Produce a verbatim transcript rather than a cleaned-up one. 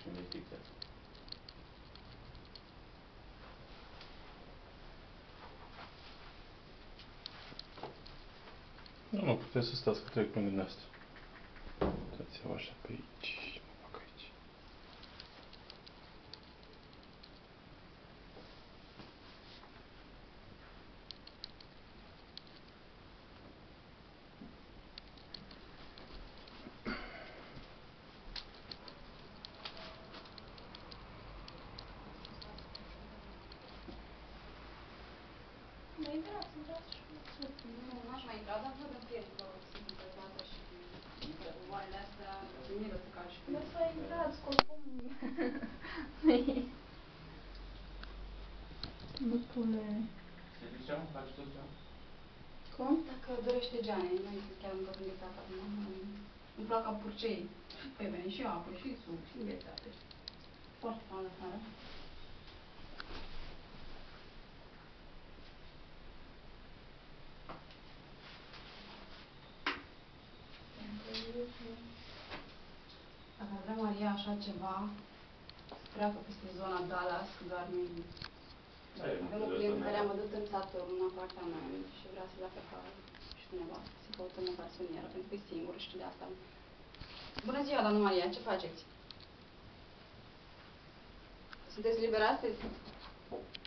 Unifică. Nu, nu, puteți să stați că trec pe lângă asta. Uitați-vă așa pe aici. Mă fac aici. Mai intrați, intrați și nu, n-aș mai intra, dar văd în pierd vă simplitatea și oarele astea, miră să calci. Nu să intrați, că oricum... Bătule... Se zicea, mă, faci tot ceva? Cum? Dacă dorește Giane, nu este chiar încă înghețată acum. Îmi plac ca purcei. Păi veni și apă, și suc, și înghețate. Foarte fain afară. Dacă ar vrea Maria așa ceva, să treacă peste zona Dallas, doar noi... Avem o clientă care am adus în Saturn un apartament și vrea să-l facă ca și dumneavoastră, să căutăm o garsonieră, pentru că e singură și de asta. Bună ziua, doamnă Maria, ce faceți? Sunteți liberă astăzi?